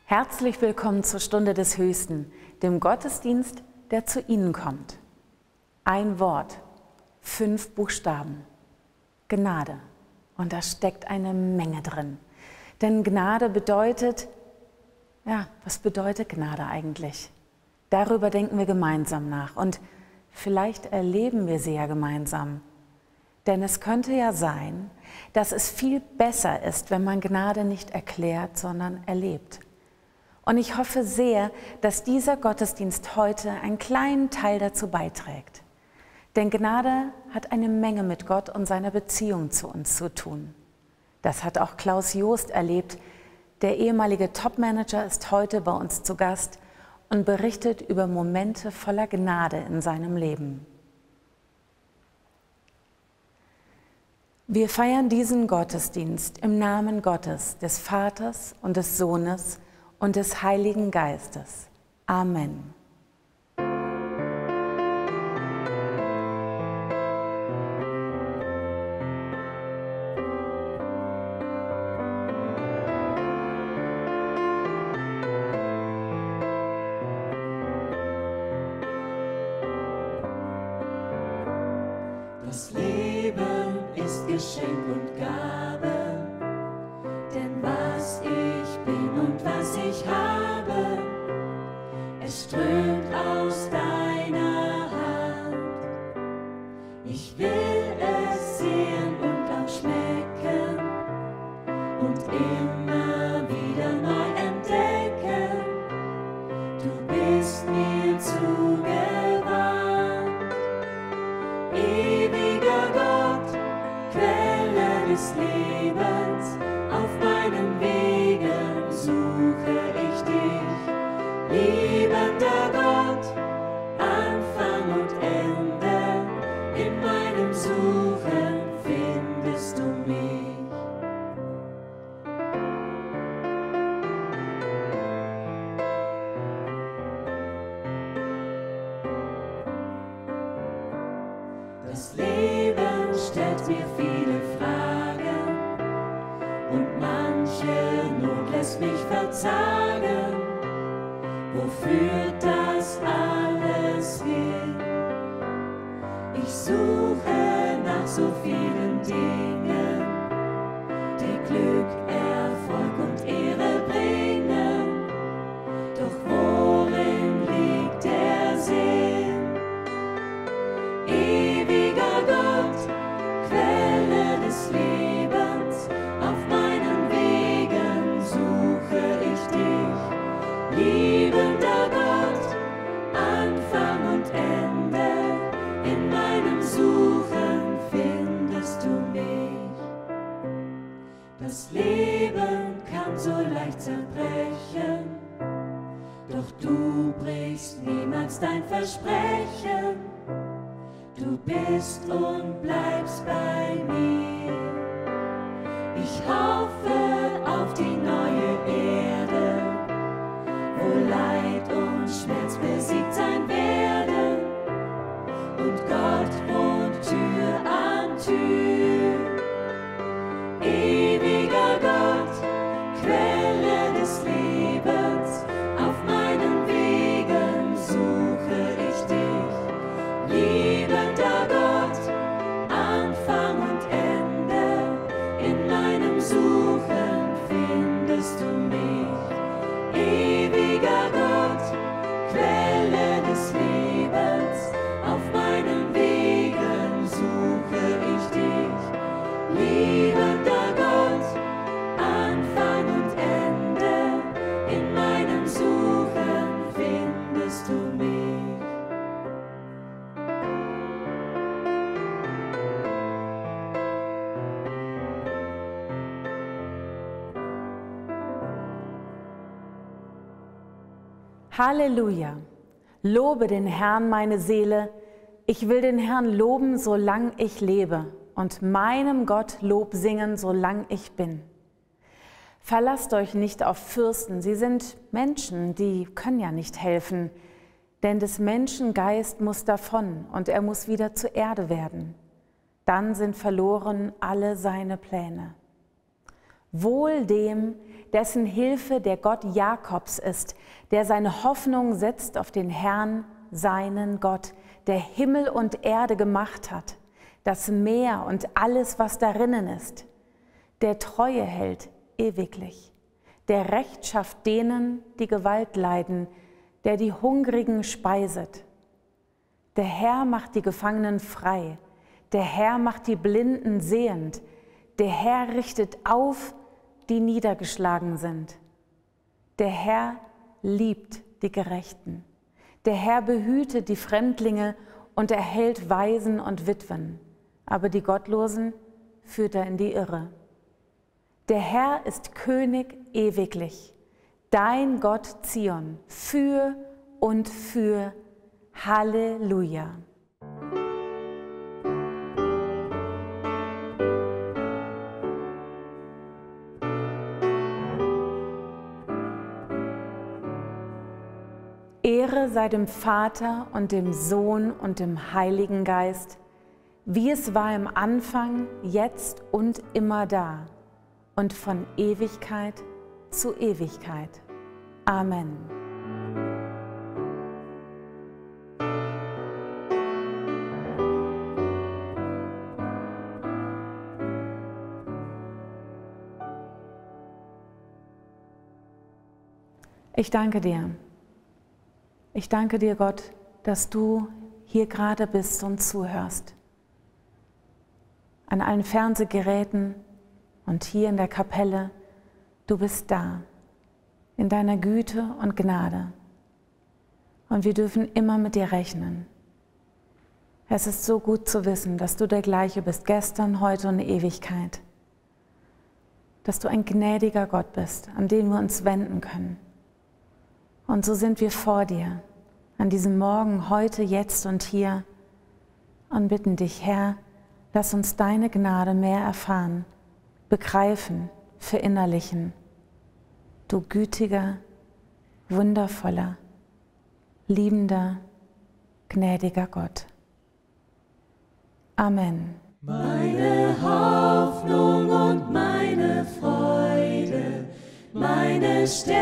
Herzlich willkommen zur Stunde des Höchsten, dem Gottesdienst, der zu Ihnen kommt. Ein Wort, 5 Buchstaben, Gnade. Und da steckt eine Menge drin. Denn Gnade bedeutet, was bedeutet Gnade eigentlich? Darüber denken wir gemeinsam nach und vielleicht erleben wir sie ja gemeinsam. Denn es könnte ja sein, dass es viel besser ist, wenn man Gnade nicht erklärt, sondern erlebt. Und ich hoffe sehr, dass dieser Gottesdienst heute einen kleinen Teil dazu beiträgt. Denn Gnade hat eine Menge mit Gott und seiner Beziehung zu uns zu tun. Das hat auch Klaus Joost erlebt. Der ehemalige Topmanager ist heute bei uns zu Gast und berichtet über Momente voller Gnade in seinem Leben. Wir feiern diesen Gottesdienst im Namen Gottes, des Vaters und des Sohnes und des Heiligen Geistes. Amen. Das Leben ist Geschenk und Gabe, denn was ich bin und was ich habe, es strömt aus deiner Hand. Ich will es sehen und auch schmecken und immer wieder neu entdecken. Du bist mir zugewandt, ewiger Gott, Quelle des Lebens, auf meinen Wegen suche ich dich, liebender Gott, Anfang und Ende, in meinem Suchen findest du mich. Das Leben stellt mir viele Fragen und manche Not lässt mich verzagen. Wo führt das alles hin? Ich suche nach so vielen Dingen, die Glück, Erfolg und Ehre bringen. Doch worin liegt der Sinn? Ewiger Gott, Quelle des Lebens, auf meinen Wegen suche ich dich, liebender Gott, Anfang und Ende, in meinem Suchen findest du mich. Das Leben kann so leicht zerbrechen, doch du brichst niemals dein Versprechen. Du bist und bleibst bei mir. Ich hoffe auf die neue Erde, wo Leid und Schmerz besiegt sein werden und Gott wohnt Tür an Tür. Ewiger Gott, Quelle des Lebens, auf meinen Wegen suche ich dich, liebender Gott, Anfang und Ende, in meinem Suchen findest du mich. Ewiger Gott, Quelle des Lebens, auf meinen Wegen suche ich dich, liebender Gott, Anfang und Ende, in meinem Suchen findest du mich. Halleluja! Lobe den Herrn, meine Seele. Ich will den Herrn loben, solang ich lebe, und meinem Gott Lob singen, solang ich bin. Verlasst euch nicht auf Fürsten, sie sind Menschen, die können ja nicht helfen, denn des Menschen Geist muss davon und er muss wieder zur Erde werden. Dann sind verloren alle seine Pläne. Wohl dem, dessen Hilfe der Gott Jakobs ist, der seine Hoffnung setzt auf den Herrn, seinen Gott, der Himmel und Erde gemacht hat, das Meer und alles, was darinnen ist, der Treue hält ewiglich, der Recht schafft denen, die Gewalt leiden, der die Hungrigen speiset. Der Herr macht die Gefangenen frei, der Herr macht die Blinden sehend, der Herr richtet auf, die niedergeschlagen sind. Der Herr liebt die Gerechten. Der Herr behütet die Fremdlinge und erhält Waisen und Witwen, aber die Gottlosen führt er in die Irre. Der Herr ist König ewiglich, dein Gott Zion, für und für. Halleluja. Ehre sei dem Vater und dem Sohn und dem Heiligen Geist, wie es war im Anfang, jetzt und immer da und von Ewigkeit zu Ewigkeit. Amen. Ich danke dir. Ich danke dir, Gott, dass du hier gerade bist und zuhörst. An allen Fernsehgeräten und hier in der Kapelle, du bist da, in deiner Güte und Gnade. Und wir dürfen immer mit dir rechnen. Es ist so gut zu wissen, dass du der Gleiche bist, gestern, heute und in Ewigkeit. Dass du ein gnädiger Gott bist, an den wir uns wenden können. Und so sind wir vor dir, an diesem Morgen, heute, jetzt und hier, und bitten dich, Herr, lass uns deine Gnade mehr erfahren, begreifen, verinnerlichen. Du gütiger, wundervoller, liebender, gnädiger Gott. Amen. Meine Hoffnung und meine Freude, meine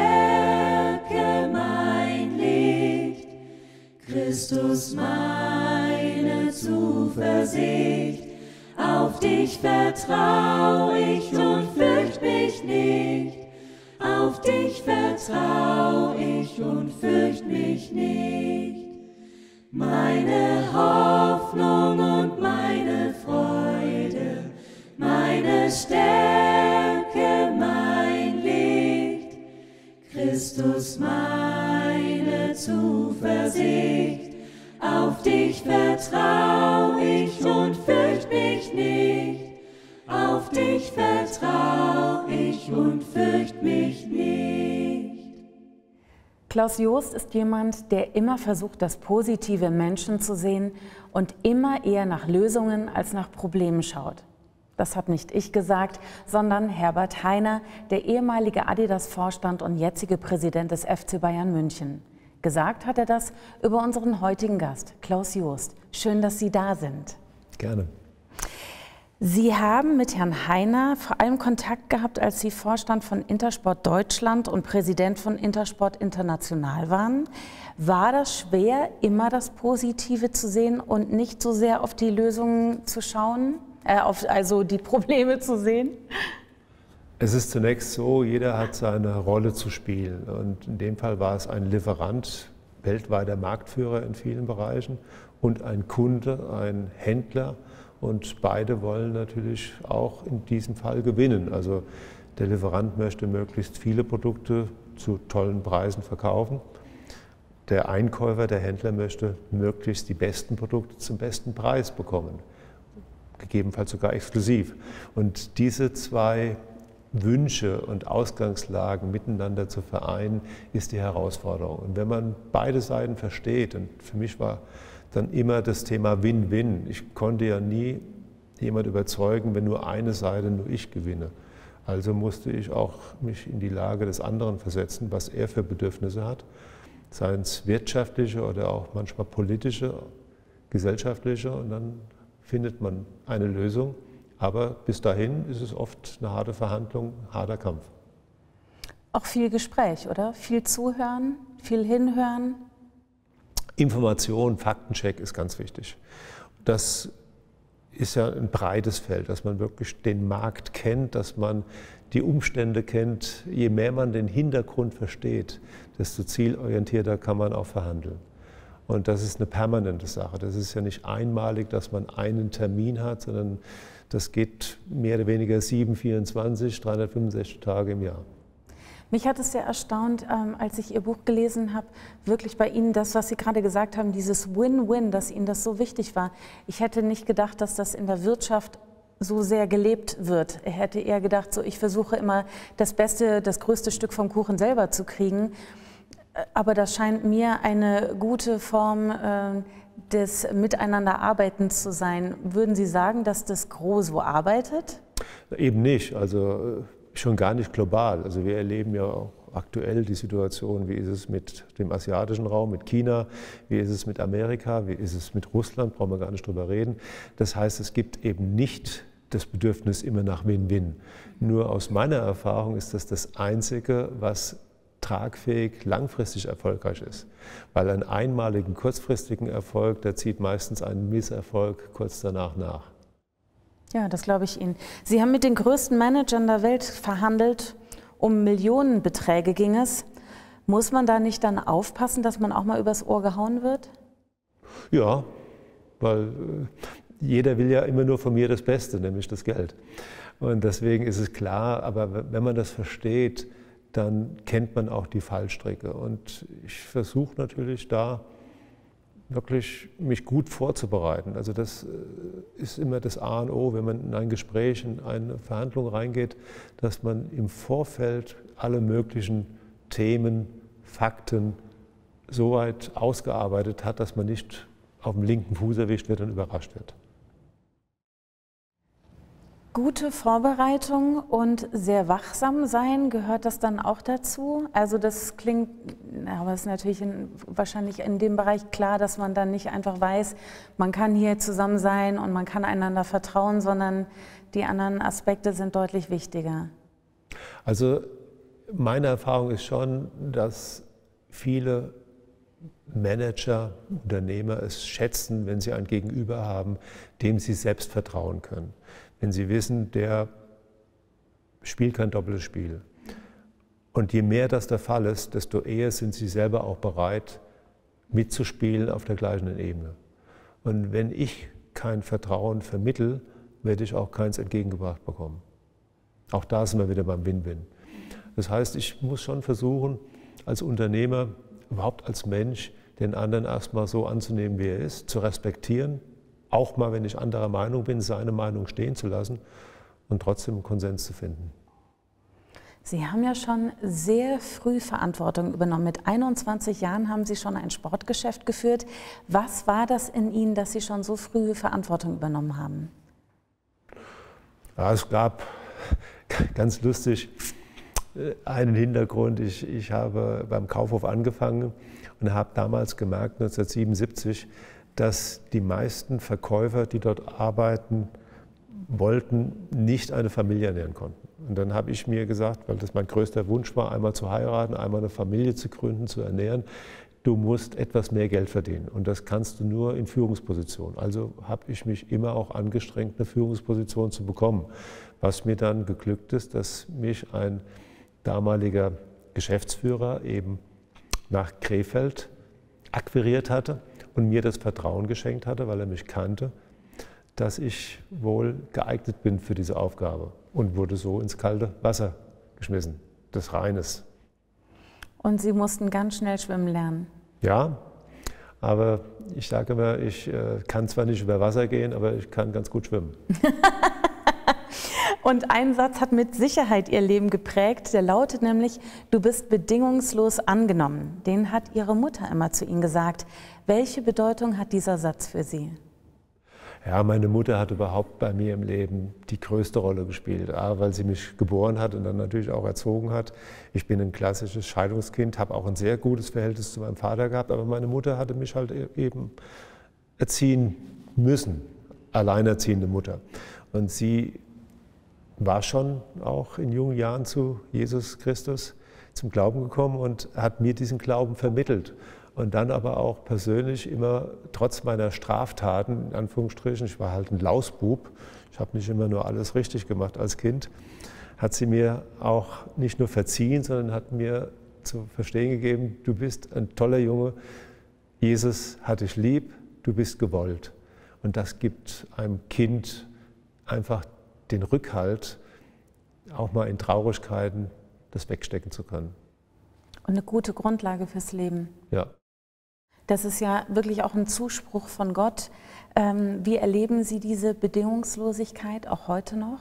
Stärke, mein Licht, Christus meine Zuversicht, auf dich vertrau ich und fürcht mich nicht, auf dich vertrau ich und fürcht mich nicht. Meine Hoffnung und meine Freude, meine Stärke, mein Licht, Christus meine Zuversicht, auf dich vertrau ich und fürcht mich nicht, auf dich vertrau ich und fürcht mich nicht. Klaus Jost ist jemand, der immer versucht, das Positive im Menschen zu sehen und immer eher nach Lösungen als nach Problemen schaut. Das hat nicht ich gesagt, sondern Herbert Hainer, der ehemalige Adidas-Vorstand und jetzige Präsident des FC Bayern München. Gesagt hat er das über unseren heutigen Gast, Klaus Jost. Schön, dass Sie da sind. Gerne. Sie haben mit Herrn Hainer vor allem Kontakt gehabt, als Sie Vorstand von Intersport Deutschland und Präsident von Intersport International waren. War das schwer, immer das Positive zu sehen und nicht so sehr auf die Lösungen zu schauen, also die Probleme zu sehen? Es ist zunächst so, jeder hat seine Rolle zu spielen. Und in dem Fall war es ein Lieferant, weltweiter Marktführer in vielen Bereichen, und ein Kunde, ein Händler. Und beide wollen natürlich auch in diesem Fall gewinnen. Also der Lieferant möchte möglichst viele Produkte zu tollen Preisen verkaufen. Der Einkäufer, der Händler möchte möglichst die besten Produkte zum besten Preis bekommen, gegebenenfalls sogar exklusiv. Und diese zwei Wünsche und Ausgangslagen miteinander zu vereinen, ist die Herausforderung. Und wenn man beide Seiten versteht, und für mich war dann immer das Thema Win-Win. Ich konnte ja nie jemand überzeugen, wenn nur eine Seite, nur ich gewinne. Also musste ich auch mich in die Lage des anderen versetzen, was er für Bedürfnisse hat, seien es wirtschaftliche oder auch manchmal politische, gesellschaftliche, und dann findet man eine Lösung. Aber bis dahin ist es oft eine harte Verhandlung, harter Kampf. Auch viel Gespräch, oder? Viel zuhören, viel hinhören. Information, Faktencheck ist ganz wichtig. Das ist ja ein breites Feld, dass man wirklich den Markt kennt, dass man die Umstände kennt. Je mehr man den Hintergrund versteht, desto zielorientierter kann man auch verhandeln. Und das ist eine permanente Sache. Das ist ja nicht einmalig, dass man einen Termin hat, sondern das geht mehr oder weniger 7, 24, 365 Tage im Jahr. Mich hat es sehr erstaunt, als ich Ihr Buch gelesen habe, wirklich bei Ihnen das, was Sie gerade gesagt haben, dieses Win-Win, dass Ihnen das so wichtig war. Ich hätte nicht gedacht, dass das in der Wirtschaft so sehr gelebt wird. Ich hätte eher gedacht, so, ich versuche immer das Beste, das größte Stück vom Kuchen selber zu kriegen. Aber das scheint mir eine gute Form des Miteinanderarbeitens zu sein. Würden Sie sagen, dass das Gros so arbeitet? Eben nicht, also schon gar nicht global. Also wir erleben ja auch aktuell die Situation, wie ist es mit dem asiatischen Raum, mit China, wie ist es mit Amerika, wie ist es mit Russland, brauchen wir gar nicht drüber reden. Das heißt, es gibt eben nicht das Bedürfnis immer nach Win-Win. Nur aus meiner Erfahrung ist das das Einzige, was tragfähig, langfristig erfolgreich ist. Weil einen einmaligen, kurzfristigen Erfolg, der zieht meistens einen Misserfolg kurz danach nach. Ja, das glaube ich Ihnen. Sie haben mit den größten Managern der Welt verhandelt, um Millionenbeträge ging es. Muss man da nicht dann aufpassen, dass man auch mal übers Ohr gehauen wird? Ja, weil jeder will ja immer nur von mir das Beste, nämlich das Geld. Und deswegen ist es klar, aber wenn man das versteht, dann kennt man auch die Fallstricke. Und ich versuche natürlich da wirklich mich gut vorzubereiten. Also das ist immer das A und O, wenn man in ein Gespräch, in eine Verhandlung reingeht, dass man im Vorfeld alle möglichen Themen, Fakten so weit ausgearbeitet hat, dass man nicht auf dem linken Fuß erwischt wird und überrascht wird. Gute Vorbereitung und sehr wachsam sein, gehört das dann auch dazu? Also das klingt, aber es ist natürlich wahrscheinlich in dem Bereich klar, dass man dann nicht einfach weiß, man kann hier zusammen sein und man kann einander vertrauen, sondern die anderen Aspekte sind deutlich wichtiger. Also meine Erfahrung ist schon, dass viele Manager, Unternehmer es schätzen, wenn sie ein Gegenüber haben, dem sie selbst vertrauen können. Wenn sie wissen, der spielt kein doppeltes Spiel. Und je mehr das der Fall ist, desto eher sind sie selber auch bereit, mitzuspielen auf der gleichen Ebene. Und wenn ich kein Vertrauen vermittle, werde ich auch keins entgegengebracht bekommen. Auch da sind wir wieder beim Win-Win. Das heißt, ich muss schon versuchen, als Unternehmer, überhaupt als Mensch, den anderen erstmal so anzunehmen, wie er ist, zu respektieren, auch mal, wenn ich anderer Meinung bin, seine Meinung stehen zu lassen und trotzdem einen Konsens zu finden. Sie haben ja schon sehr früh Verantwortung übernommen. Mit 21 Jahren haben Sie schon ein Sportgeschäft geführt. Was war das in Ihnen, dass Sie schon so früh Verantwortung übernommen haben? Ja, es gab, ganz lustig, einen Hintergrund. Ich habe beim Kaufhof angefangen und habe damals gemerkt, 1977, dass die meisten Verkäufer, die dort arbeiten wollten, nicht eine Familie ernähren konnten. Und dann habe ich mir gesagt, weil das mein größter Wunsch war, einmal zu heiraten, einmal eine Familie zu gründen, zu ernähren, du musst etwas mehr Geld verdienen. Und das kannst du nur in Führungspositionen. Also habe ich mich immer auch angestrengt, eine Führungsposition zu bekommen. Was mir dann geglückt ist, dass mich ein damaliger Geschäftsführer eben nach Krefeld akquiriert hatte und mir das Vertrauen geschenkt hatte, weil er mich kannte, dass ich wohl geeignet bin für diese Aufgabe und wurde so ins kalte Wasser geschmissen, des Rheines. Und Sie mussten ganz schnell schwimmen lernen? Ja, aber ich sage immer, ich kann zwar nicht über Wasser gehen, aber ich kann ganz gut schwimmen. Und ein Satz hat mit Sicherheit Ihr Leben geprägt, der lautet nämlich, du bist bedingungslos angenommen. Den hat Ihre Mutter immer zu Ihnen gesagt. Welche Bedeutung hat dieser Satz für Sie? Ja, meine Mutter hat überhaupt bei mir im Leben die größte Rolle gespielt, weil sie mich geboren hat und dann natürlich auch erzogen hat. Ich bin ein klassisches Scheidungskind, habe auch ein sehr gutes Verhältnis zu meinem Vater gehabt, aber meine Mutter hatte mich halt eben erziehen müssen, alleinerziehende Mutter. Und sie war schon auch in jungen Jahren zu Jesus Christus, zum Glauben gekommen und hat mir diesen Glauben vermittelt. Und dann aber auch persönlich immer, trotz meiner Straftaten, in Anführungsstrichen, ich war halt ein Lausbub, ich habe nicht immer nur alles richtig gemacht als Kind, hat sie mir auch nicht nur verziehen, sondern hat mir zu verstehen gegeben, du bist ein toller Junge, Jesus hat dich lieb, du bist gewollt. Und das gibt einem Kind einfach den Rückhalt, auch mal in Traurigkeiten das wegstecken zu können. Und eine gute Grundlage fürs Leben. Ja. Das ist ja wirklich auch ein Zuspruch von Gott. Wie erleben Sie diese Bedingungslosigkeit auch heute noch?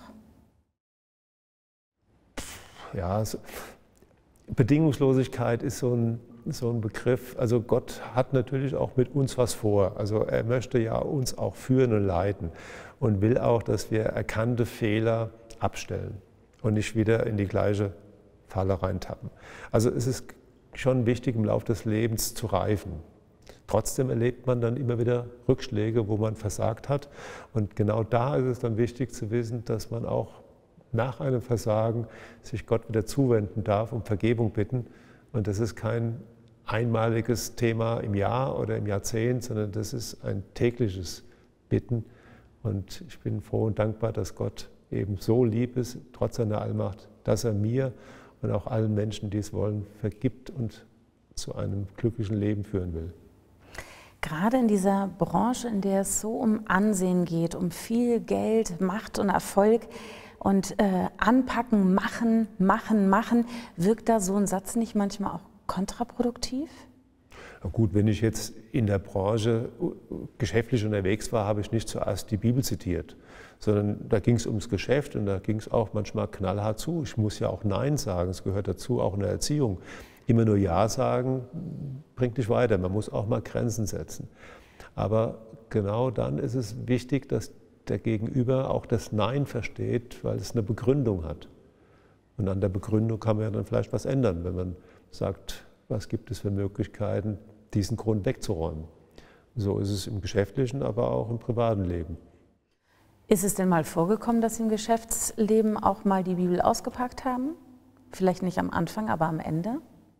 Ja, Bedingungslosigkeit ist so ein Begriff. Also Gott hat natürlich auch mit uns was vor. Also er möchte ja uns auch führen und leiten und will auch, dass wir erkannte Fehler abstellen und nicht wieder in die gleiche Falle reintappen. Also es ist schon wichtig, im Laufe des Lebens zu reifen. Trotzdem erlebt man dann immer wieder Rückschläge, wo man versagt hat. Und genau da ist es dann wichtig zu wissen, dass man auch nach einem Versagen sich Gott wieder zuwenden darf, um Vergebung bitten. Und das ist kein einmaliges Thema im Jahr oder im Jahrzehnt, sondern das ist ein tägliches Bitten. Und ich bin froh und dankbar, dass Gott eben so lieb ist, trotz seiner Allmacht, dass er mir und auch allen Menschen, die es wollen, vergibt und zu einem glücklichen Leben führen will. Gerade in dieser Branche, in der es so um Ansehen geht, um viel Geld, Macht und Erfolg und anpacken, machen, wirkt da so ein Satz nicht manchmal auch kontraproduktiv? Na gut, wenn ich jetzt in der Branche geschäftlich unterwegs war, habe ich nicht zuerst die Bibel zitiert, sondern da ging es ums Geschäft und da ging es auch manchmal knallhart zu. Ich muss ja auch Nein sagen, es gehört dazu, auch in der Erziehung. Immer nur Ja sagen bringt nicht weiter, man muss auch mal Grenzen setzen. Aber genau dann ist es wichtig, dass der Gegenüber auch das Nein versteht, weil es eine Begründung hat. Und an der Begründung kann man ja dann vielleicht was ändern, wenn man sagt, was gibt es für Möglichkeiten, diesen Grund wegzuräumen. So ist es im geschäftlichen, aber auch im privaten Leben. Ist es denn mal vorgekommen, dass Sie im Geschäftsleben auch mal die Bibel ausgepackt haben? Vielleicht nicht am Anfang, aber am Ende?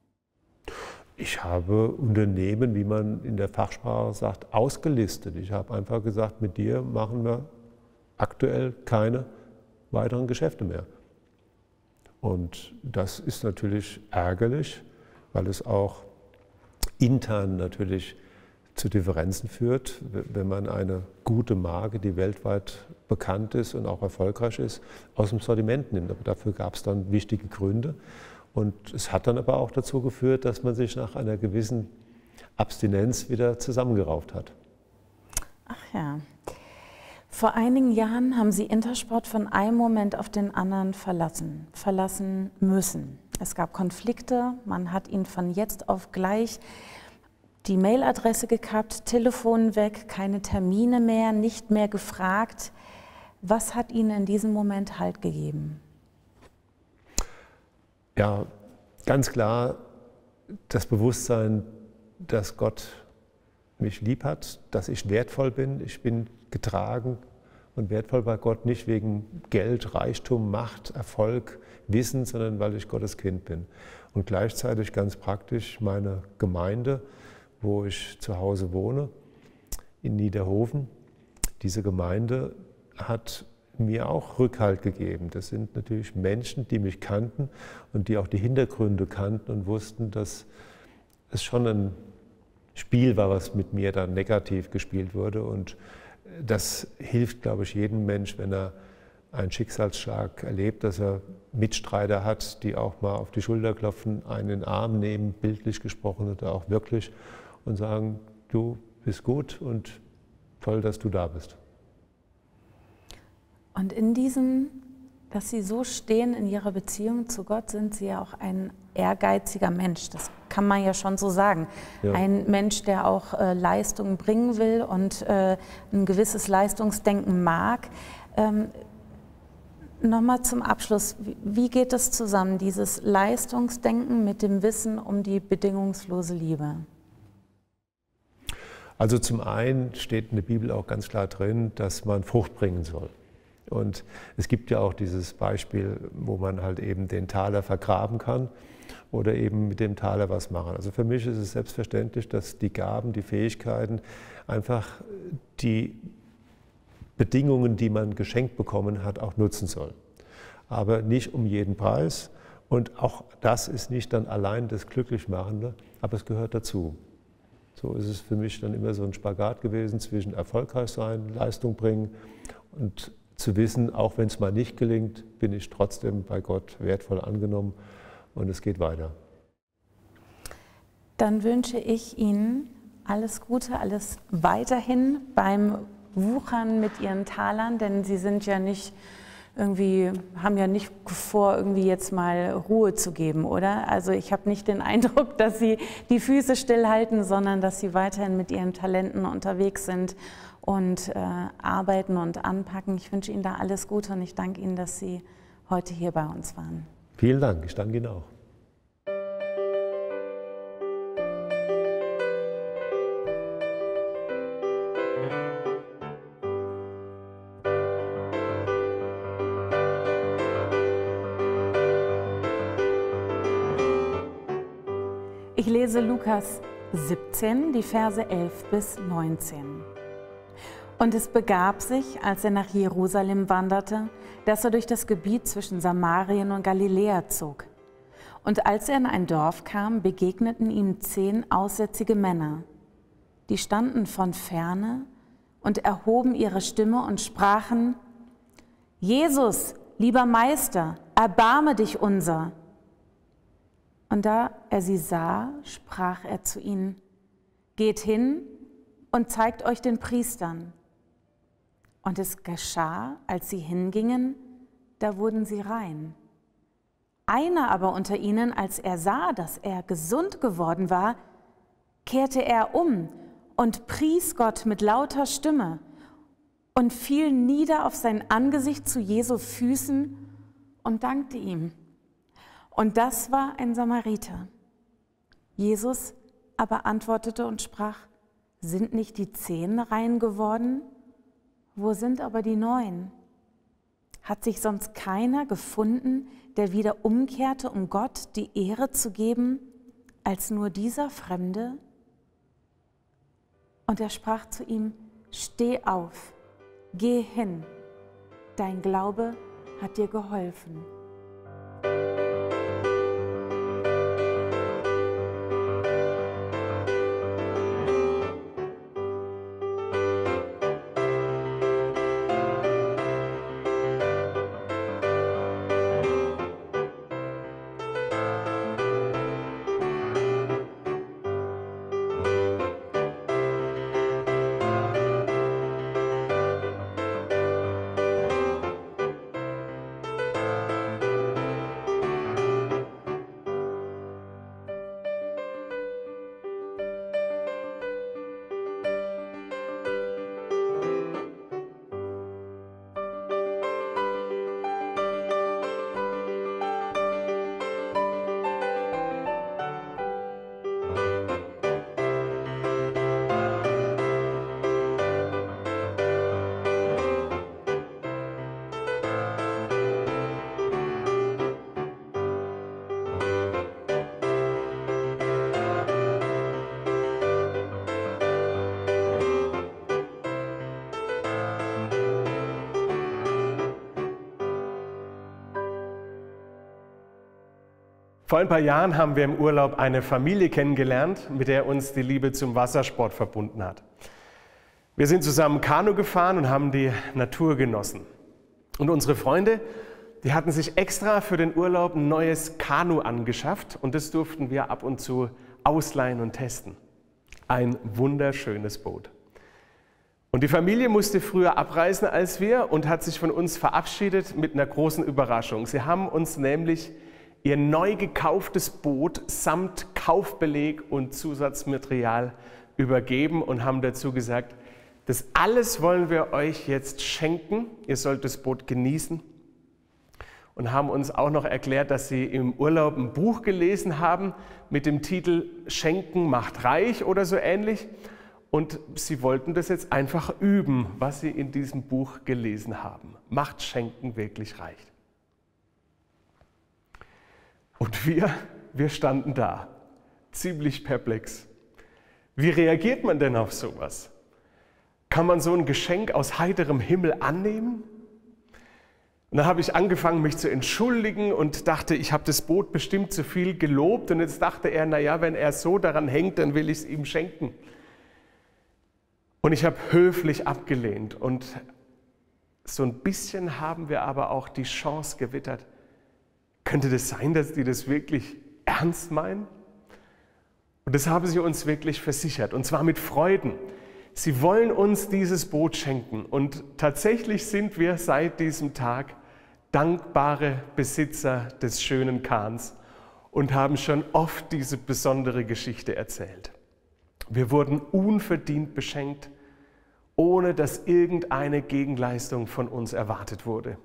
Ich habe Unternehmen, wie man in der Fachsprache sagt, ausgelistet. Ich habe einfach gesagt, mit dir machen wir aktuell keine weiteren Geschäfte mehr. Und das ist natürlich ärgerlich, weil es auch intern natürlich zu Differenzen führt, wenn man eine gute Marke, die weltweit bekannt ist und auch erfolgreich ist, aus dem Sortiment nimmt. Aber dafür gab es dann wichtige Gründe. Und es hat dann aber auch dazu geführt, dass man sich nach einer gewissen Abstinenz wieder zusammengerauft hat. Ach ja. Vor einigen Jahren haben Sie Intersport von einem Moment auf den anderen verlassen müssen. Es gab Konflikte, man hat ihn von jetzt auf gleich die Mailadresse gekappt, Telefon weg, keine Termine mehr, nicht mehr gefragt. Was hat Ihnen in diesem Moment Halt gegeben? Ja, ganz klar das Bewusstsein, dass Gott mich lieb hat, dass ich wertvoll bin. Ich bin getragen und wertvoll bei Gott, nicht wegen Geld, Reichtum, Macht, Erfolg, Wissen, sondern weil ich Gottes Kind bin. Und gleichzeitig ganz praktisch meine Gemeinde, wo ich zu Hause wohne, in Niederhofen. Diese Gemeinde hat mir auch Rückhalt gegeben. Das sind natürlich Menschen, die mich kannten und die auch die Hintergründe kannten und wussten, dass es schon ein Spiel war, was mit mir dann negativ gespielt wurde. Und das hilft, glaube ich, jedem Mensch, wenn er einen Schicksalsschlag erlebt, dass er Mitstreiter hat, die auch mal auf die Schulter klopfen, einen in den Arm nehmen, bildlich gesprochen oder auch wirklich, und sagen, du bist gut und toll, dass du da bist. Und in diesem, dass Sie so stehen in Ihrer Beziehung zu Gott, sind Sie ja auch ein ehrgeiziger Mensch. Das kann man ja schon so sagen. Ja. Ein Mensch, der auch Leistung bringen will und ein gewisses Leistungsdenken mag. Nochmal zum Abschluss, wie geht das zusammen, dieses Leistungsdenken mit dem Wissen um die bedingungslose Liebe? Also zum einen steht in der Bibel auch ganz klar drin, dass man Frucht bringen soll. Und es gibt ja auch dieses Beispiel, wo man halt eben den Taler vergraben kann oder eben mit dem Taler was machen. Also für mich ist es selbstverständlich, dass die Gaben, die Fähigkeiten einfach die Bedingungen, die man geschenkt bekommen hat, auch nutzen soll. Aber nicht um jeden Preis. Und auch das ist nicht dann allein das Glücklichmachende, aber es gehört dazu. So ist es für mich dann immer so ein Spagat gewesen zwischen erfolgreich sein, Leistung bringen und zu wissen, auch wenn es mal nicht gelingt, bin ich trotzdem bei Gott wertvoll angenommen und es geht weiter. Dann wünsche ich Ihnen alles Gute, alles weiterhin beim Wuchern mit Ihren Talern, denn Sie sind ja nicht irgendwie, haben ja nicht vor, irgendwie jetzt mal Ruhe zu geben, oder? Also ich habe nicht den Eindruck, dass Sie die Füße stillhalten, sondern dass Sie weiterhin mit Ihren Talenten unterwegs sind und arbeiten und anpacken. Ich wünsche Ihnen da alles Gute und ich danke Ihnen, dass Sie heute hier bei uns waren. Vielen Dank, ich danke Ihnen auch. Ich lese Lukas 17, die Verse 11 bis 19. Und es begab sich, als er nach Jerusalem wanderte, dass er durch das Gebiet zwischen Samarien und Galiläa zog. Und als er in ein Dorf kam, begegneten ihm 10 aussätzige Männer. Die standen von ferne und erhoben ihre Stimme und sprachen: Jesus, lieber Meister, erbarme dich unser. Und da er sie sah, sprach er zu ihnen: Geht hin und zeigt euch den Priestern. Und es geschah, als sie hingingen, da wurden sie rein. Einer aber unter ihnen, als er sah, dass er gesund geworden war, kehrte er um und pries Gott mit lauter Stimme und fiel nieder auf sein Angesicht zu Jesu Füßen und dankte ihm. Und das war ein Samariter. Jesus aber antwortete und sprach: Sind nicht die 10 rein geworden? Wo sind aber die 9? Hat sich sonst keiner gefunden, der wieder umkehrte, um Gott die Ehre zu geben, als nur dieser Fremde? Und er sprach zu ihm: Steh auf, geh hin, dein Glaube hat dir geholfen. Vor ein paar Jahren haben wir im Urlaub eine Familie kennengelernt, mit der uns die Liebe zum Wassersport verbunden hat. Wir sind zusammen Kanu gefahren und haben die Natur genossen. Und unsere Freunde, die hatten sich extra für den Urlaub ein neues Kanu angeschafft und das durften wir ab und zu ausleihen und testen. Ein wunderschönes Boot. Und die Familie musste früher abreisen als wir und hat sich von uns verabschiedet mit einer großen Überraschung. Sie haben uns nämlich ihr neu gekauftes Boot samt Kaufbeleg und Zusatzmaterial übergeben und haben dazu gesagt: Das alles wollen wir euch jetzt schenken, ihr sollt das Boot genießen. Und haben uns auch noch erklärt, dass sie im Urlaub ein Buch gelesen haben mit dem Titel Schenken macht reich oder so ähnlich. und sie wollten das jetzt einfach üben, was sie in diesem Buch gelesen haben. Macht Schenken wirklich reich. Und wir standen da, ziemlich perplex. Wie reagiert man denn auf sowas? Kann man so ein Geschenk aus heiterem Himmel annehmen? Und dann habe ich angefangen, mich zu entschuldigen und dachte, ich habe das Boot bestimmt zu viel gelobt. Und jetzt dachte er, naja, wenn er so daran hängt, dann will ich es ihm schenken. Und ich habe höflich abgelehnt. Und so ein bisschen haben wir aber auch die Chance gewittert. Könnte das sein, dass die das wirklich ernst meinen? Und das haben sie uns wirklich versichert, und zwar mit Freuden. Sie wollen uns dieses Boot schenken, und tatsächlich sind wir seit diesem Tag dankbare Besitzer des schönen Kahns und haben schon oft diese besondere Geschichte erzählt. Wir wurden unverdient beschenkt, ohne dass irgendeine Gegenleistung von uns erwartet wurde.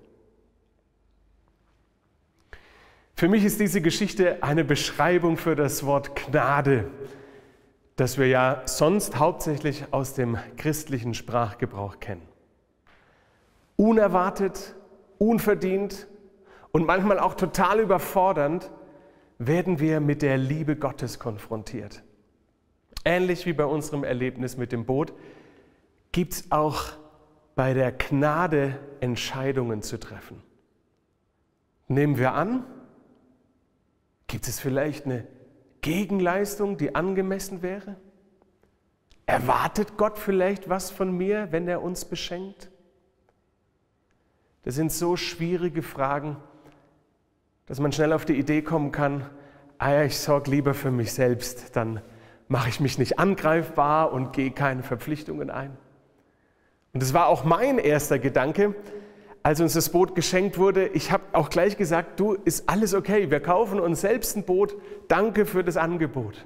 Für mich ist diese Geschichte eine Beschreibung für das Wort Gnade, das wir ja sonst hauptsächlich aus dem christlichen Sprachgebrauch kennen. Unerwartet, unverdient und manchmal auch total überfordernd werden wir mit der Liebe Gottes konfrontiert. Ähnlich wie bei unserem Erlebnis mit dem Boot gibt es auch bei der Gnade Entscheidungen zu treffen. Nehmen wir an, gibt es vielleicht eine Gegenleistung, die angemessen wäre? Erwartet Gott vielleicht was von mir, wenn er uns beschenkt? Das sind so schwierige Fragen, dass man schnell auf die Idee kommen kann, ich sorge lieber für mich selbst, dann mache ich mich nicht angreifbar und gehe keine Verpflichtungen ein. Und das war auch mein erster Gedanke, als uns das Boot geschenkt wurde. Ich habe auch gleich gesagt, du, ist alles okay, wir kaufen uns selbst ein Boot, danke für das Angebot.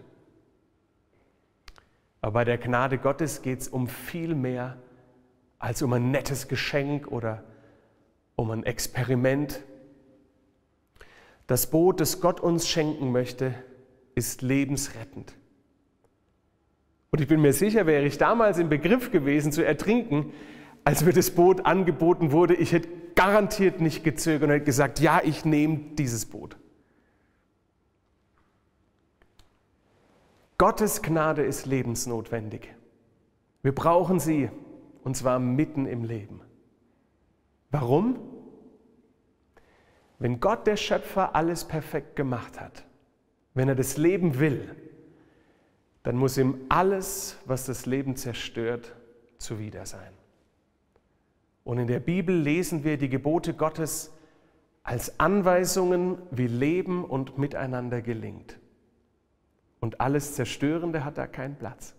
Aber bei der Gnade Gottes geht es um viel mehr als um ein nettes Geschenk oder um ein Experiment. Das Boot, das Gott uns schenken möchte, ist lebensrettend. Und ich bin mir sicher, wäre ich damals im Begriff gewesen zu ertrinken, als mir das Boot angeboten wurde, ich hätte garantiert nicht gezögert und hätte gesagt, ja, ich nehme dieses Boot. Gottes Gnade ist lebensnotwendig. Wir brauchen sie, und zwar mitten im Leben. Warum? Wenn Gott, der Schöpfer, alles perfekt gemacht hat, wenn er das Leben will, dann muss ihm alles, was das Leben zerstört, zuwider sein. Und in der Bibel lesen wir die Gebote Gottes als Anweisungen, wie Leben und Miteinander gelingt. Und alles Zerstörende hat da keinen Platz.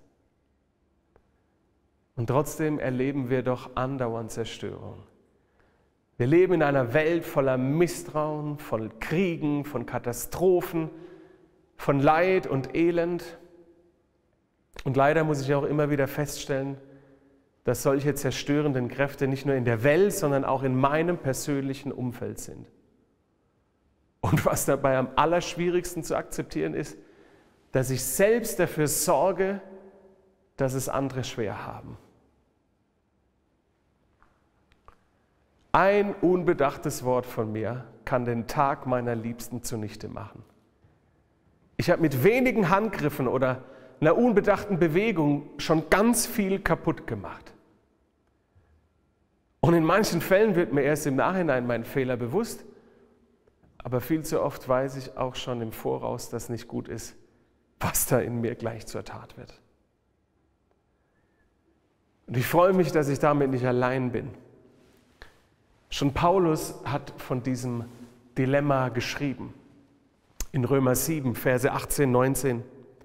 Und trotzdem erleben wir doch andauernd Zerstörung. Wir leben in einer Welt voller Misstrauen, von Kriegen, von Katastrophen, von Leid und Elend. Und leider muss ich auch immer wieder feststellen, dass solche zerstörenden Kräfte nicht nur in der Welt, sondern auch in meinem persönlichen Umfeld sind. Und was dabei am allerschwierigsten zu akzeptieren ist, dass ich selbst dafür sorge, dass es andere schwer haben. Ein unbedachtes Wort von mir kann den Tag meiner Liebsten zunichte machen. Ich habe mit wenigen Handgriffen oder einer unbedachten Bewegung schon ganz viel kaputt gemacht. Und in manchen Fällen wird mir erst im Nachhinein mein Fehler bewusst, aber viel zu oft weiß ich auch schon im Voraus, dass nicht gut ist, was da in mir gleich zur Tat wird. Und ich freue mich, dass ich damit nicht allein bin. Schon Paulus hat von diesem Dilemma geschrieben. In Römer 7, Verse 18, 19.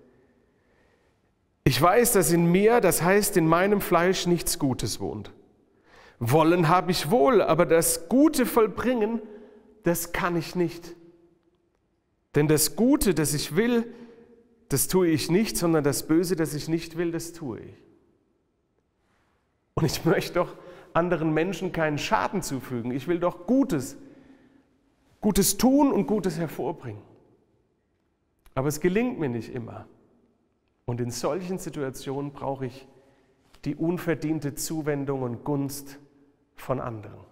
Ich weiß, dass in mir, das heißt in meinem Fleisch, nichts Gutes wohnt. Wollen habe ich wohl, aber das Gute vollbringen, das kann ich nicht. Denn das Gute, das ich will, das tue ich nicht, sondern das Böse, das ich nicht will, das tue ich. Und ich möchte doch anderen Menschen keinen Schaden zufügen. Ich will doch Gutes tun und Gutes hervorbringen. Aber es gelingt mir nicht immer. Und in solchen Situationen brauche ich die unverdiente Zuwendung und Gunst von anderen.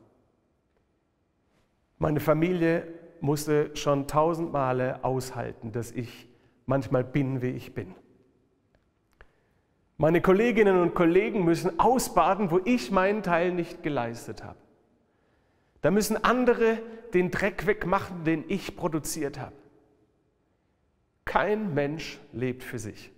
Meine Familie musste schon 1000 Male aushalten, dass ich manchmal bin, wie ich bin. Meine Kolleginnen und Kollegen müssen ausbaden, wo ich meinen Teil nicht geleistet habe. Da müssen andere den Dreck wegmachen, den ich produziert habe. Kein Mensch lebt für sich.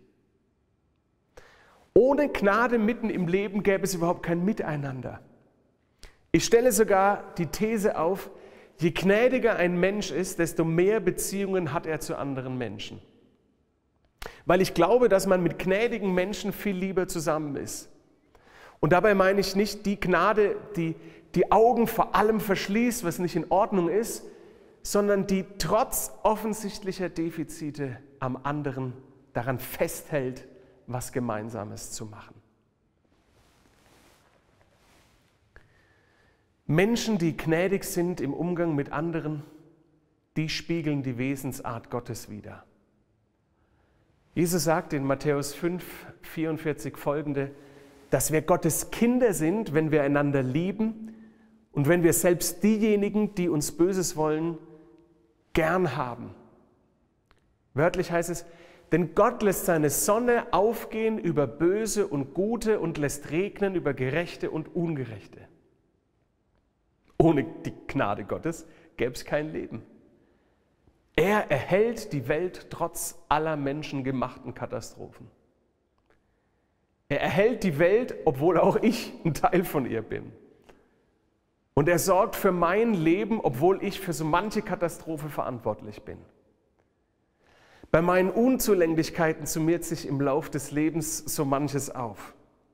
Ohne Gnade mitten im Leben gäbe es überhaupt kein Miteinander. Ich stelle sogar die These auf, je gnädiger ein Mensch ist, desto mehr Beziehungen hat er zu anderen Menschen. Weil ich glaube, dass man mit gnädigen Menschen viel lieber zusammen ist. Und dabei meine ich nicht die Gnade, die die Augen vor allem verschließt, was nicht in Ordnung ist, sondern die trotz offensichtlicher Defizite am anderen daran festhält, was Gemeinsames zu machen. Menschen, die gnädig sind im Umgang mit anderen, die spiegeln die Wesensart Gottes wider. Jesus sagt in Matthäus 5, 44 folgende, dass wir Gottes Kinder sind, wenn wir einander lieben und wenn wir selbst diejenigen, die uns Böses wollen, gern haben. Wörtlich heißt es, denn Gott lässt seine Sonne aufgehen über Böse und Gute und lässt regnen über Gerechte und Ungerechte. Ohne die Gnade Gottes gäbe es kein Leben. Er erhält die Welt trotz aller menschengemachten Katastrophen. Er erhält die Welt, obwohl auch ich ein Teil von ihr bin. Und er sorgt für mein Leben, obwohl ich für so manche Katastrophe verantwortlich bin. Bei meinen Unzulänglichkeiten summiert sich im Lauf des Lebens so manches auf.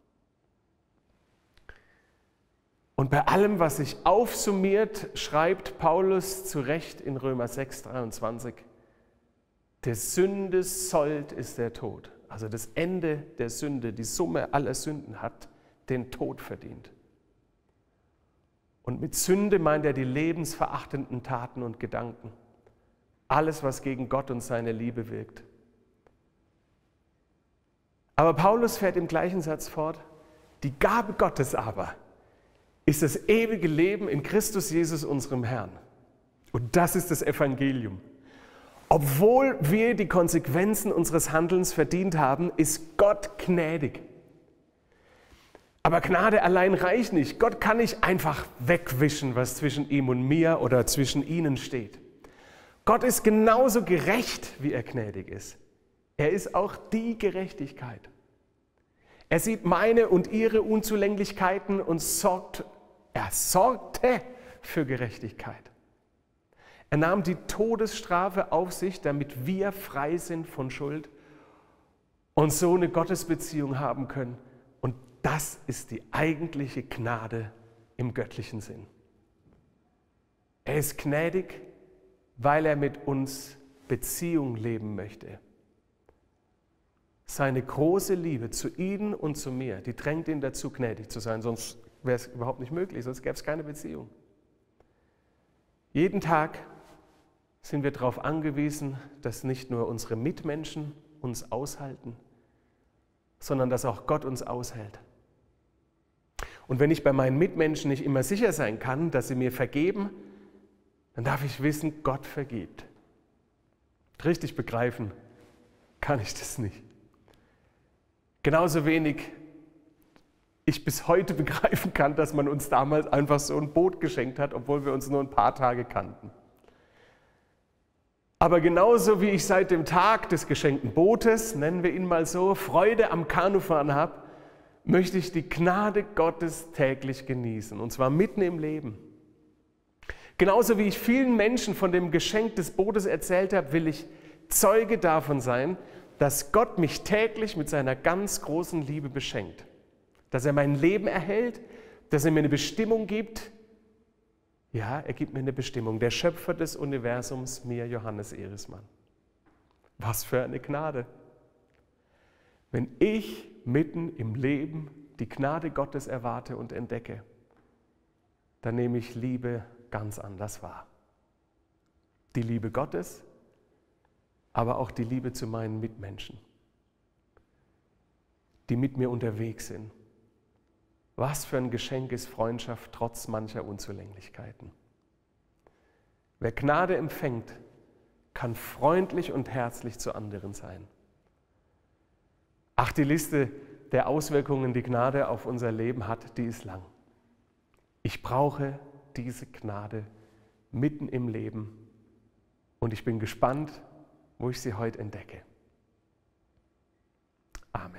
Und bei allem, was sich aufsummiert, schreibt Paulus zu Recht in Römer 6, 23, der Sünde Sold ist der Tod. Also das Ende der Sünde, die Summe aller Sünden hat den Tod verdient. Und mit Sünde meint er die lebensverachtenden Taten und Gedanken. Alles, was gegen Gott und seine Liebe wirkt. Aber Paulus fährt im gleichen Satz fort, die Gabe Gottes aber ist das ewige Leben in Christus Jesus, unserem Herrn. Und das ist das Evangelium. Obwohl wir die Konsequenzen unseres Handelns verdient haben, ist Gott gnädig. Aber Gnade allein reicht nicht. Gott kann nicht einfach wegwischen, was zwischen ihm und mir oder zwischen ihnen steht. Gott ist genauso gerecht, wie er gnädig ist. Er ist auch die Gerechtigkeit. Er sieht meine und ihre Unzulänglichkeiten und er sorgte für Gerechtigkeit. Er nahm die Todesstrafe auf sich, damit wir frei sind von Schuld und so eine Gottesbeziehung haben können. Und das ist die eigentliche Gnade im göttlichen Sinn. Er ist gnädig, weil er mit uns Beziehung leben möchte. Seine große Liebe zu Ihnen und zu mir, die drängt ihn dazu, gnädig zu sein, sonst wäre es überhaupt nicht möglich, sonst gäbe es keine Beziehung. Jeden Tag sind wir darauf angewiesen, dass nicht nur unsere Mitmenschen uns aushalten, sondern dass auch Gott uns aushält. Und wenn ich bei meinen Mitmenschen nicht immer sicher sein kann, dass sie mir vergeben, dann darf ich wissen, Gott vergibt. Richtig begreifen kann ich das nicht. Genauso wenig ich bis heute begreifen kann, dass man uns damals einfach so ein Boot geschenkt hat, obwohl wir uns nur ein paar Tage kannten. Aber genauso wie ich seit dem Tag des geschenkten Bootes, nennen wir ihn mal so, Freude am Kanufahren habe, möchte ich die Gnade Gottes täglich genießen, und zwar mitten im Leben. Genauso wie ich vielen Menschen von dem Geschenk des Bootes erzählt habe, will ich Zeuge davon sein, dass Gott mich täglich mit seiner ganz großen Liebe beschenkt. Dass er mein Leben erhält, dass er mir eine Bestimmung gibt. Ja, er gibt mir eine Bestimmung. Der Schöpfer des Universums, mir, Johannes Erismann. Was für eine Gnade. Wenn ich mitten im Leben die Gnade Gottes erwarte und entdecke, dann nehme ich Liebe ganz anders wahr. Die Liebe Gottes, aber auch die Liebe zu meinen Mitmenschen, die mit mir unterwegs sind, Was für ein Geschenk ist Freundschaft trotz mancher Unzulänglichkeiten. Wer Gnade empfängt, kann freundlich und herzlich zu anderen sein. Ach, die Liste der Auswirkungen, die Gnade auf unser Leben hat, die ist lang. Ich brauche diese Gnade mitten im Leben und ich bin gespannt, wo ich sie heute entdecke. Amen.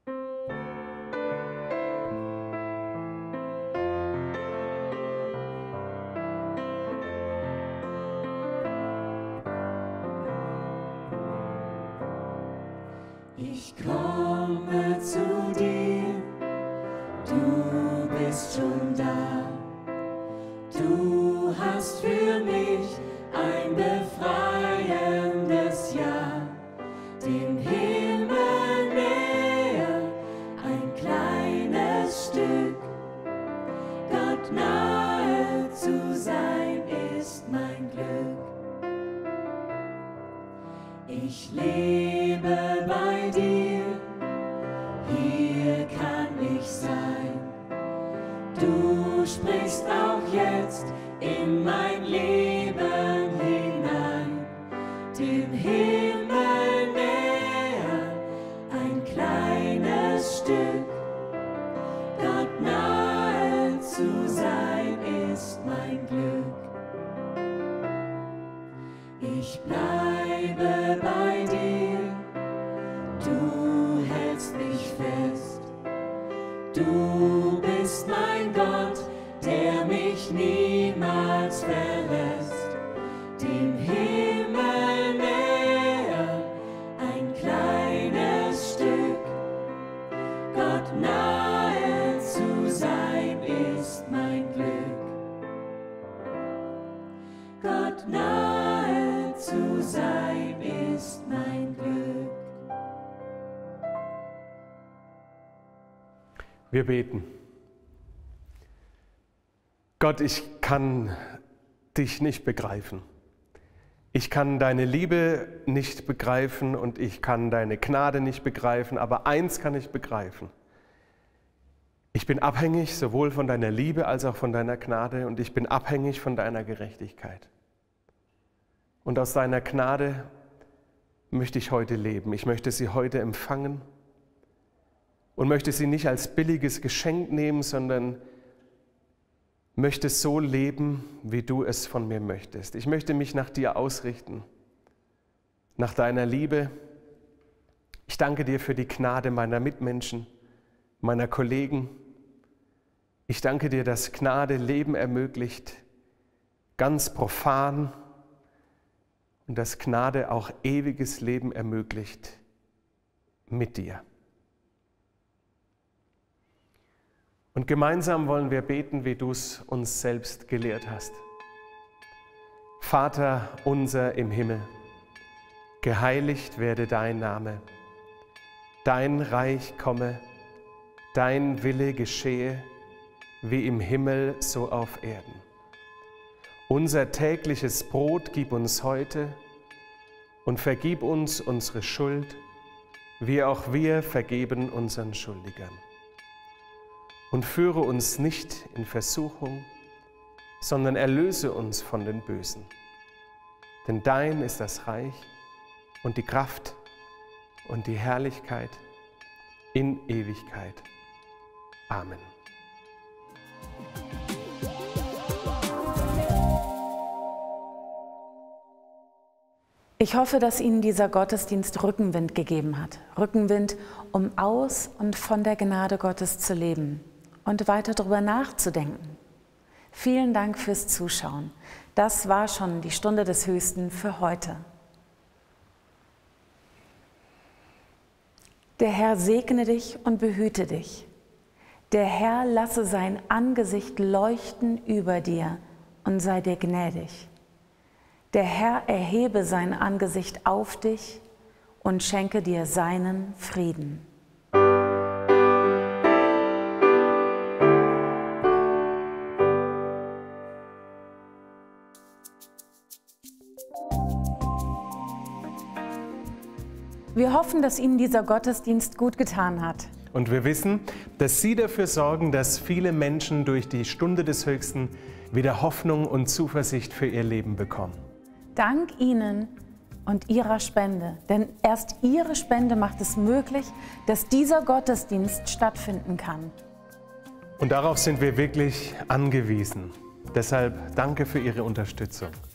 Ich komme zu dir, du bist schon da. Du hast für mich ein befreiendes Ja, dem Himmel näher, ein kleines Stück. Gott nahe zu sein ist mein Glück. Ich lebe bei dir, hier kann ich sein. Du sprichst auch jetzt in mein Leben hinein, dem Himmel näher, ein kleines Stück. Gott nahe zu sein ist mein Glück. Ich bleibe bei dir, du hältst mich fest. Du bist mein Gott, der mich niemals verlässt. Dem Himmel näher, ein kleines Stück. Gott nahe zu sein ist mein Glück. Gott nahe zu sein ist mein Glück. Wir beten. Gott, ich kann dich nicht begreifen. Ich kann deine Liebe nicht begreifen und ich kann deine Gnade nicht begreifen, aber eins kann ich begreifen. Ich bin abhängig sowohl von deiner Liebe als auch von deiner Gnade und ich bin abhängig von deiner Gerechtigkeit. Und aus deiner Gnade möchte ich heute leben. Ich möchte sie heute empfangen und möchte sie nicht als billiges Geschenk nehmen, sondern möchte so leben, wie du es von mir möchtest. Ich möchte mich nach dir ausrichten, nach deiner Liebe. Ich danke dir für die Gnade meiner Mitmenschen, meiner Kollegen. Ich danke dir, dass Gnade Leben ermöglicht, ganz profan, und dass Gnade auch ewiges Leben ermöglicht mit dir. Und gemeinsam wollen wir beten, wie du es uns selbst gelehrt hast. Vater unser im Himmel, geheiligt werde dein Name. Dein Reich komme, dein Wille geschehe, wie im Himmel so auf Erden. Unser tägliches Brot gib uns heute und vergib uns unsere Schuld, wie auch wir vergeben unseren Schuldigern. Und führe uns nicht in Versuchung, sondern erlöse uns von den Bösen. Denn dein ist das Reich und die Kraft und die Herrlichkeit in Ewigkeit. Amen. Ich hoffe, dass Ihnen dieser Gottesdienst Rückenwind gegeben hat. Rückenwind, um aus und von der Gnade Gottes zu leben und weiter darüber nachzudenken. Vielen Dank fürs Zuschauen. Das war schon die Stunde des Höchsten für heute. Der Herr segne dich und behüte dich. Der Herr lasse sein Angesicht leuchten über dir und sei dir gnädig. Der Herr erhebe sein Angesicht auf dich und schenke dir seinen Frieden. Wir hoffen, dass Ihnen dieser Gottesdienst gut getan hat. Und wir wissen, dass Sie dafür sorgen, dass viele Menschen durch die Stunde des Höchsten wieder Hoffnung und Zuversicht für ihr Leben bekommen. Dank Ihnen und Ihrer Spende, denn erst Ihre Spende macht es möglich, dass dieser Gottesdienst stattfinden kann. Und darauf sind wir wirklich angewiesen. Deshalb danke für Ihre Unterstützung.